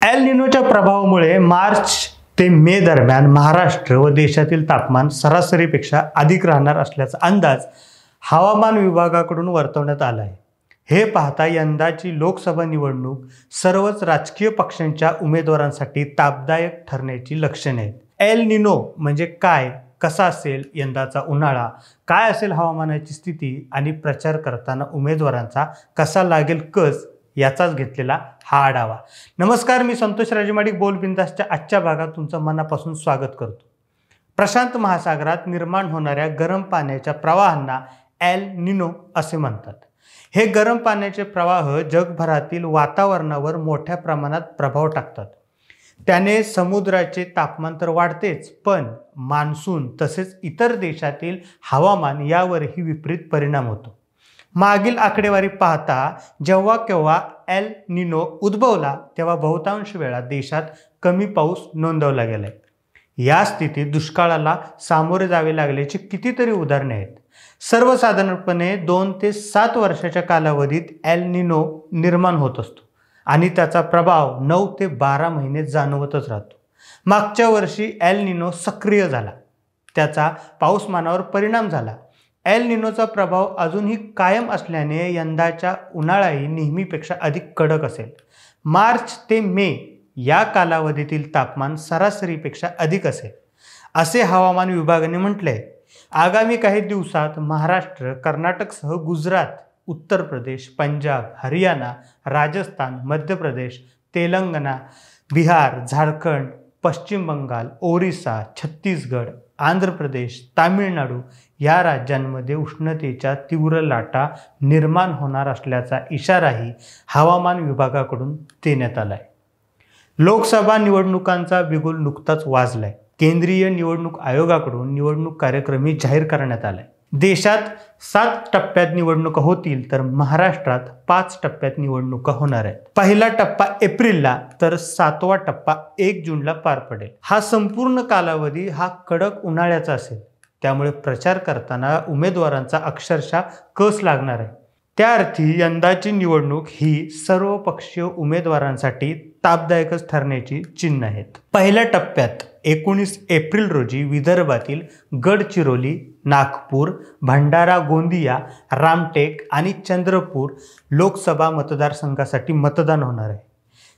L निनोच्या प्रभावामुळे मार्च ते मे दरम्यान महाराष्ट्र व देशातील तापमान सरासरीपेक्षा अधिक राहणार असल्याचा अंदाज हवामान विभागाकडून वर्तवण्यात आला आहे। हे पाहता यंदाची लोकसभा निवडणूक सर्वच राजकीय पक्षांच्या उमेदवारांसाठी तापदायक ठरण्याची लक्षणे आहेत। एल निनो म्हणजे काय, कसा असेल यंदाचा उन्हाळा, काय असेल हवामानाची स्थिती आणि प्रचार करताना उमेदवारांचा कसा लागेल कस याचाच घेतलेला हा आढावा। नमस्कार, मी संतोष राजेमाडिक बोलबिंदासच्या आजच्या भागात तुमचं मनापासून स्वागत करतो। प्रशांत महासागरात निर्माण होणाऱ्या गरम पाण्याच्या प्रवाहांना एल निनो असे म्हणतात। हे गरम पाण्याचे प्रवाह जगभरातील वातावरणावर मोठ्या प्रमाणात प्रभाव टाकतात। त्याने समुद्राचे तापमान तर वाढतेच, पण मान्सून तसेच इतर देशातील हवामान यावरही विपरीत परिणाम होतो। मागील आकडेवारी पाहता जेव्हा केव्हा एल निनो उद्भवला तेव्हा बहुतांश वेळा देशात कमी पाऊस नोंदवला गेलाय। या स्थितीत दुष्काळाला सामोरे जावे लागल्याची कितीतरी उदाहरणे आहेत। सर्वसाधारणपणे 2 ते 7 वर्षाच्या कालावधीत एल निनो निर्माण होत असतो आणि त्याचा प्रभाव 9 ते 12 महिने जाणवतच राहतो। मागच्या वर्षी एल निनो सक्रिय झाला, त्याचा पाऊसमानावर परिणाम झाला। एल निनोचा प्रभाव अजूनही कायम असल्याने यंदाचा उन्हाळाही नेहमीपेक्षा अधिक कडक असेल। मार्च ते मे या कालावधीतील तापमान सरासरीपेक्षा अधिक असेल असे हवामान विभागाने म्हटले। आगामी काही दिवसात महाराष्ट्र, कर्नाटकसह गुजरात, उत्तर प्रदेश, पंजाब, हरियाणा, राजस्थान, मध्य प्रदेश, तेलंगणा, बिहार, झारखंड, पश्चिम बंगाल, ओरिसा, छत्तीसगड, आंध्र प्रदेश, तामिळनाडू या राज्यांमध्ये उष्णतेच्या तीव्र लाटा निर्माण होणार असल्याचा इशाराही हवामान विभागाकडून देण्यात आलाय। लोकसभा निवडणुकांचा बिगुल नुकताच वाजलाय। केंद्रीय निवडणूक आयोगाकडून निवडणूक कार्यक्रमही जाहीर करण्यात आलाय। देशात 7 टप्प्यात निवडणुका होतील तर महाराष्ट्रात 5 टप्प्यात निवडणुका होणार आहेत। पहिला टप्पा एप्रिलला तर 7वा टप्पा 1 जूनला पार पडेल। हा संपूर्ण कालावधी हा कडक उन्हाळ्याचा असेल, त्यामुळे प्रचार करताना उमेदवारांचा अक्षरशः कस लागणार आहे। त्या अर्थी यंदाची निवडणूक ही सर्वपक्षीय उमेदवारांसाठी तापदायकच ठरण्याची चिन्ह आहेत। पहिल्या टप्प्यात 19 एप्रिल रोजी विदर्भातील गडचिरोली, नागपूर, भंडारा गोंदिया, रामटेक आणि चंद्रपूर लोकसभा मतदारसंघासाठी मतदान होणार आहे।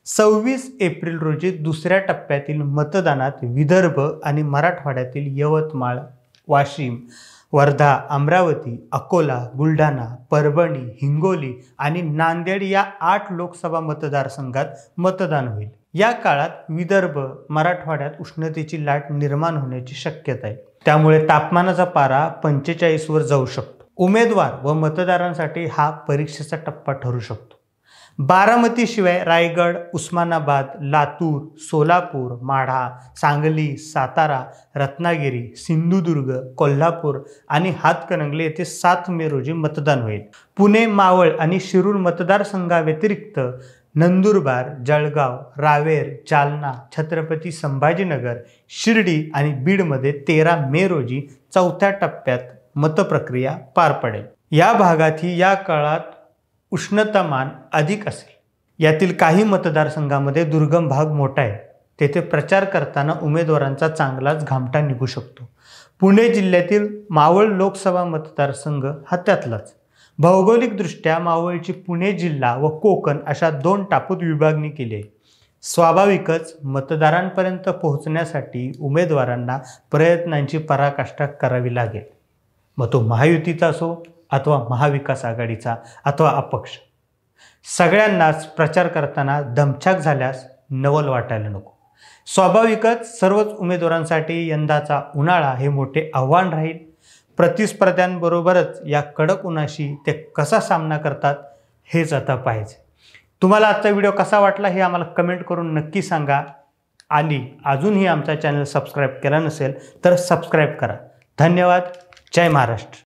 26 एप्रिल रोजी दुसऱ्या टप्प्यातील मतदानात विदर्भ आणि मराठवाड्यातील यवतमाळ, वाशिम, वर्धा, अमरावती, अकोला, बुलढाणा, परभणी, हिंगोली आणि नांदेड या 8 लोकसभा मतदारसंघात मतदान होईल। या काळात विदर्भ, मराठवाड्यात उष्णतेची लाट निर्माण होण्याची शक्यता आहे, त्यामुळे तापमानाचा पारा 45 वर जाऊ शकतो। उमेदवार व मतदारांसाठी हा परीक्षेचा टप्पा ठरू शकतो। बारामती शिवाय रायगड, उस्मानाबाद, लातूर, सोलापूर, माढा, सांगली, सातारा, रत्नागिरी, सिंधुदुर्ग, कोल्हापूर आणि हातकणंगले येथे 7 मे रोजी मतदान होईल। पुणे, मावळ आणि शिरूर मतदारसंघाव्यतिरिक्त नंदुरबार, जळगाव, रावेर, जालना, छत्रपती संभाजीनगर, शिर्डी आणि बीडमध्ये 13 मे रोजी 4थ्या टप्प्यात मतप्रक्रिया पार पडेल। या भागातही या काळात उष्णतामान अधिक असेल। यातील काही मतदारसंघामध्ये दुर्गम भाग मोठा आहे, तेथे प्रचार करताना उमेदवारांचा चांगलाच घामटा निघू शकतो। पुणे जिल्ह्यातील मावळ लोकसभा मतदारसंघ हा त्यातलाच। भौगोलिकदृष्ट्या मावळची पुणे जिल्हा व कोकण अशा 2 टापूत विभागणी केली आहे। स्वाभाविकच मतदारांपर्यंत पोहोचण्यासाठी उमेदवारांना प्रयत्नांची पराकाष्ठा करावी लागेल, मग तो महायुतीचा असो अथवा महाविकास आघाडीचा अथवा अपक्ष। सगळ्यांनाच प्रचार करताना दमछाक झाल्यास नवल वाटायला नको। स्वाभाविकच सर्वच उमेदवारांसाठी यंदाचा उन्हाळा हे मोठे आव्हान राहील। प्रतिस्पर्ध्यांबरोबरच या कडक उन्हाशी ते कसा सामना करतात हेच आता पाहायचे। तुम्हाला आजचा व्हिडिओ कसा वाटला हे आम्हाला कमेंट करून नक्की सांगा आणि अजूनही आमचा चॅनल सबस्क्राईब केला नसेल तर सबस्क्राईब करा। धन्यवाद। जय महाराष्ट्र।